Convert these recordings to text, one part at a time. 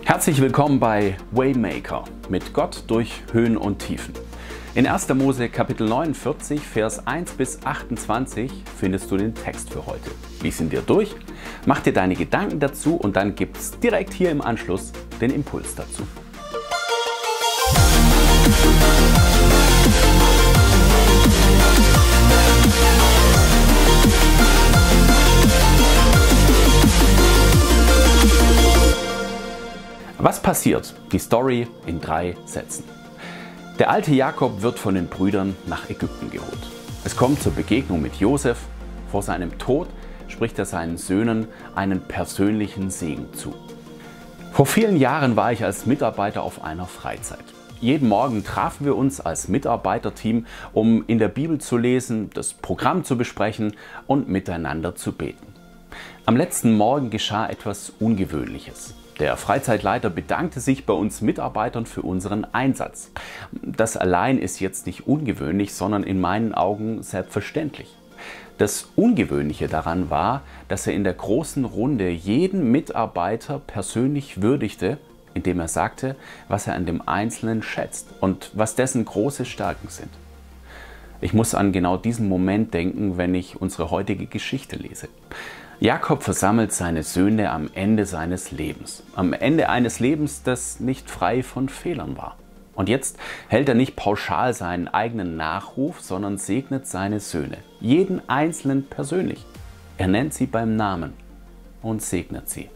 Herzlich willkommen bei Waymaker, mit Gott durch Höhen und Tiefen. In 1. Mose Kapitel 49, Vers 1 bis 28 findest du den Text für heute. Lies ihn dir durch, mach dir deine Gedanken dazu und dann gibt es direkt hier im Anschluss den Impuls dazu. Was passiert? Die Story in 3 Sätzen. Der alte Jakob wird von den Brüdern nach Ägypten geholt. Es kommt zur Begegnung mit Josef. Vor seinem Tod spricht er seinen Söhnen einen persönlichen Segen zu. Vor vielen Jahren war ich als Mitarbeiter auf einer Freizeit. Jeden Morgen trafen wir uns als Mitarbeiterteam, um in der Bibel zu lesen, das Programm zu besprechen und miteinander zu beten. Am letzten Morgen geschah etwas Ungewöhnliches. Der Freizeitleiter bedankte sich bei uns Mitarbeitern für unseren Einsatz. Das allein ist jetzt nicht ungewöhnlich, sondern in meinen Augen selbstverständlich. Das Ungewöhnliche daran war, dass er in der großen Runde jeden Mitarbeiter persönlich würdigte, indem er sagte, was er an dem Einzelnen schätzt und was dessen große Stärken sind. Ich muss an genau diesen Moment denken, wenn ich unsere heutige Geschichte lese. Jakob versammelt seine Söhne am Ende seines Lebens. Am Ende eines Lebens, das nicht frei von Fehlern war. Und jetzt hält er nicht pauschal seinen eigenen Nachruf, sondern segnet seine Söhne. Jeden Einzelnen persönlich. Er nennt sie beim Namen und segnet sie.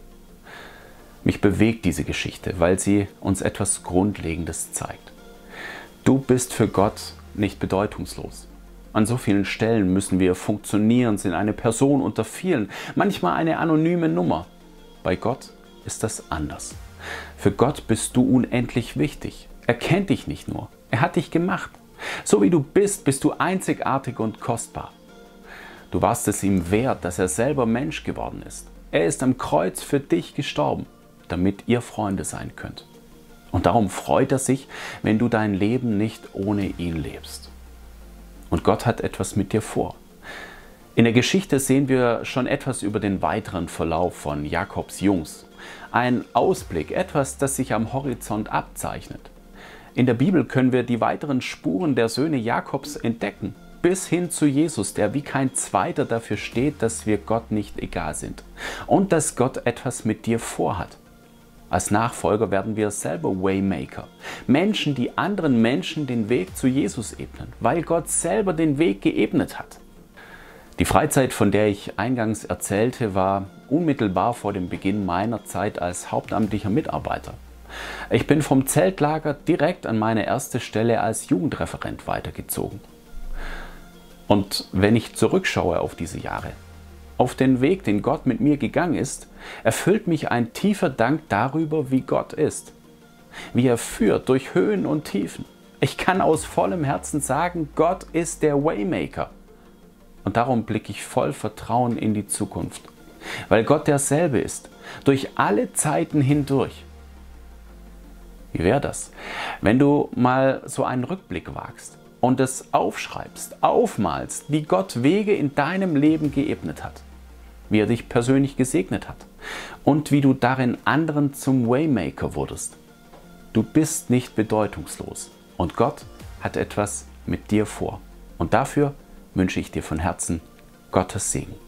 Mich bewegt diese Geschichte, weil sie uns etwas Grundlegendes zeigt. Du bist für Gott nicht bedeutungslos. An so vielen Stellen müssen wir funktionieren, sind eine Person unter vielen, manchmal eine anonyme Nummer. Bei Gott ist das anders. Für Gott bist du unendlich wichtig. Er kennt dich nicht nur, er hat dich gemacht. So wie du bist du einzigartig und kostbar. Du warst es ihm wert, dass er selber Mensch geworden ist. Er ist am Kreuz für dich gestorben, damit ihr Freunde sein könnt. Und darum freut er sich, wenn du dein Leben nicht ohne ihn lebst. Und Gott hat etwas mit dir vor. In der Geschichte sehen wir schon etwas über den weiteren Verlauf von Jakobs Jungs. Ein Ausblick, etwas, das sich am Horizont abzeichnet. In der Bibel können wir die weiteren Spuren der Söhne Jakobs entdecken, bis hin zu Jesus, der wie kein zweiter dafür steht, dass wir Gott nicht egal sind und dass Gott etwas mit dir vorhat. Als Nachfolger werden wir selber Waymaker. Menschen, die anderen Menschen den Weg zu Jesus ebnen, weil Gott selber den Weg geebnet hat. Die Freizeit, von der ich eingangs erzählte, war unmittelbar vor dem Beginn meiner Zeit als hauptamtlicher Mitarbeiter. Ich bin vom Zeltlager direkt an meine erste Stelle als Jugendreferent weitergezogen. Und wenn ich zurückschaue auf diese Jahre, auf den Weg, den Gott mit mir gegangen ist, erfüllt mich ein tiefer Dank darüber, wie Gott ist. Wie er führt durch Höhen und Tiefen. Ich kann aus vollem Herzen sagen, Gott ist der Waymaker. Und darum blicke ich voll Vertrauen in die Zukunft. Weil Gott derselbe ist, durch alle Zeiten hindurch. Wie wäre das, wenn du mal so einen Rückblick wagst und es aufschreibst, aufmalst, wie Gott Wege in deinem Leben geebnet hat, wie er dich persönlich gesegnet hat und wie du darin anderen zum Waymaker wurdest. Du bist nicht bedeutungslos und Gott hat etwas mit dir vor. Und dafür wünsche ich dir von Herzen Gottes Segen.